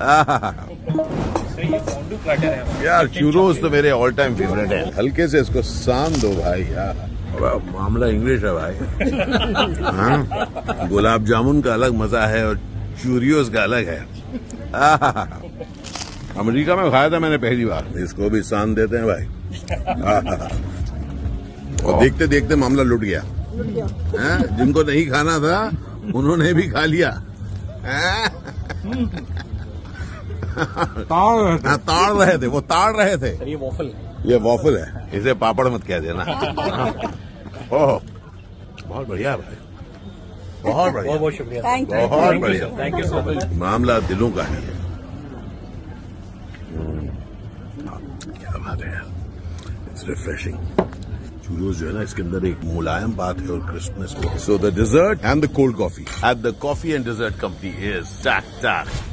यार चूरोस तो मेरे ऑल टाइम फेवरेट है। हल्के से इसको सान दो भाई यार। मामला इंग्लिश है भाई। हाँ, गुलाब जामुन का अलग मजा है और चूरियोस का अलग है। अमेरिका में खाया था मैंने पहली बार। इसको भी सान देते हैं भाई। और देखते देखते मामला लुट गया। जिनको नहीं खाना था उन्होंने भी खा लिया। ताड़ रहे थे, वो ताड़ रहे थे। ये वॉफल है, ये वॉफल है, इसे पापड़ मत कह देना। ओह बहुत बढ़िया भाई, बहुत बढ़िया, बहुत शुक्रिया, बहुत बढ़िया, थैंक यू सो मच। मामला दिलों का है। क्या बात है यार, इट्स रिफ्रेशिंग। चूरोस जो है ना, इसके अंदर एक मुलायम बात है और crispness. So the dessert and the cold coffee at the Coffee and Dessert Company is tack tech.